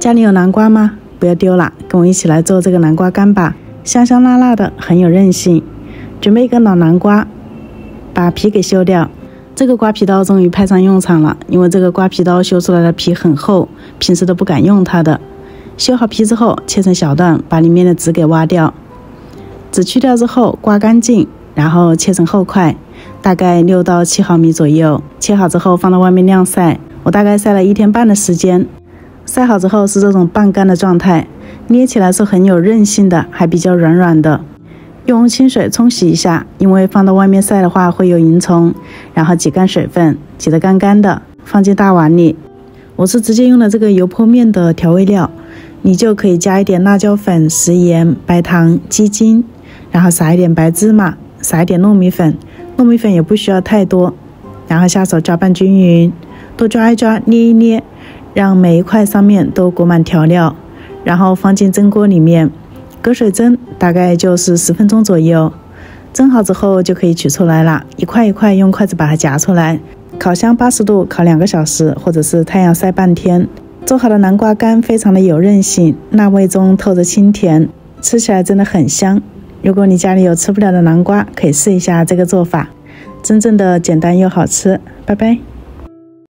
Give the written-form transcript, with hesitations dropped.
家里有南瓜吗？不要丢了，跟我一起来做这个南瓜干吧，香香辣辣的，很有韧性。准备一个老南瓜，把皮给修掉。这个刮皮刀终于派上用场了，因为这个刮皮刀修出来的皮很厚，平时都不敢用它的。修好皮之后，切成小段，把里面的籽给挖掉。籽去掉之后，刮干净，然后切成厚块，大概6到7毫米左右。切好之后放到外面晾晒，我大概晒了1天半的时间。晒好之后是这种半干的状态，捏起来是很有韧性的，还比较软软的。用清水冲洗一下，因为放到外面晒的话会有蝇虫，然后挤干水分，挤得干干的，放进大碗里。我是直接用了这个油泼面的调味料，你就可以加一点辣椒粉、食盐、白糖、鸡精，然后撒一点白芝麻，撒一点糯米粉，糯米粉也不需要太多，然后下手搅拌均匀，多抓一抓，捏一捏，让每一块上面都裹满调料，然后放进蒸锅里面，隔水蒸，大概就是10分钟左右。蒸好之后就可以取出来了，一块一块用筷子把它夹出来，烤箱80度烤2个小时，或者是太阳晒半天。做好的南瓜干非常的有韧性，辣味中透着清甜，吃起来真的很香。如果你家里有吃不了的南瓜，可以试一下这个做法，真正的简单又好吃。拜拜。